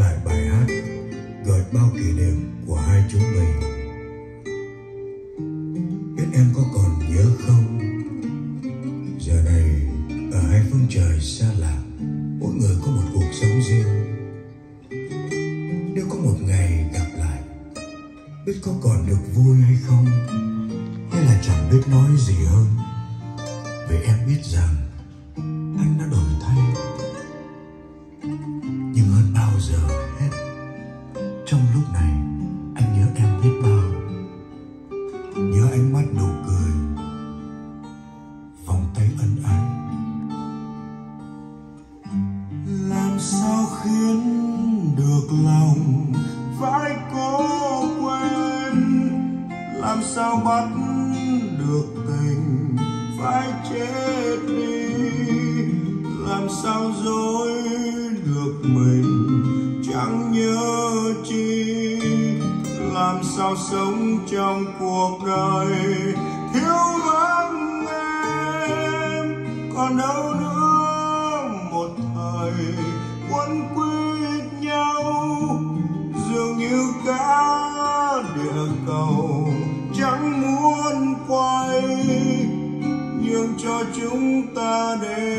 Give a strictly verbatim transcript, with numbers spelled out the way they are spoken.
lại bài hát gợi bao kỷ niệm của hai chúng mình. Biết em có còn nhớ không? Giờ này ở hai phương trời xa lạ, mỗi người có một cuộc sống riêng. Nếu có một ngày gặp lại, biết có còn được vui hay không, hay là chẳng biết nói gì hơn. Vì em biết rằng anh đã đổi thay, nhưng hơn bao giờ hết, trong lúc này anh nhớ em biết bao. Nhớ ánh mắt, nụ cười, vòng tay ân ái. Làm sao khiến được lòng phải cố quên, làm sao bắt được tình phải chết đi, làm sao dối được mình chẳng nhớ chi, làm sao sống trong cuộc đời thiếu vắng em. Còn đâu nữa một thời quấn quýt nhau, dường như cả địa cầu chẳng muốn quay, nhưng cho chúng ta để